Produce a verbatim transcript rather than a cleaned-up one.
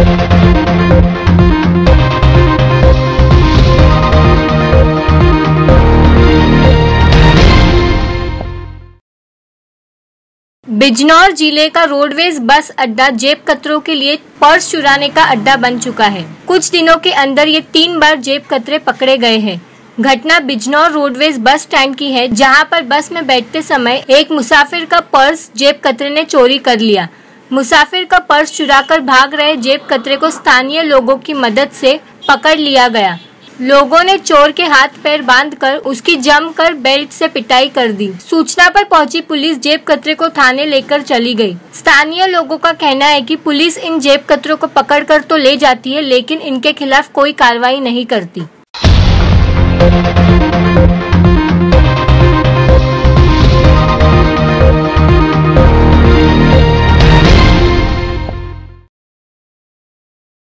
बिजनौर जिले का roadways bus अड्डा जेब कतरों के लिए पर्स चुराने का अड्डा बन चुका है। कुछ दिनों के अंदर ये तीन बार जेब कतरे पकड़े गए हैं। घटना बिजनौर रोडवेज बस स्टैंड की है, जहां पर बस में बैठते समय एक मुसाफिर का पर्स जेब कतरे ने चोरी कर लिया। मुसाफिर का पर्स चुराकर भाग रहे जेब कतरे को स्थानीय लोगों की मदद से पकड़ लिया गया। लोगों ने चोर के हाथ पैर बांधकर उसकी जमकर बेल्ट से पिटाई कर दी। सूचना पर पहुंची पुलिस जेब कतरे को थाने लेकर चली गई। स्थानीय लोगों का कहना है कि पुलिस इन जेब कतरों को पकड़कर तो ले जाती है, लेकिन इनके खिलाफ कोई कार्रवाई नहीं करती।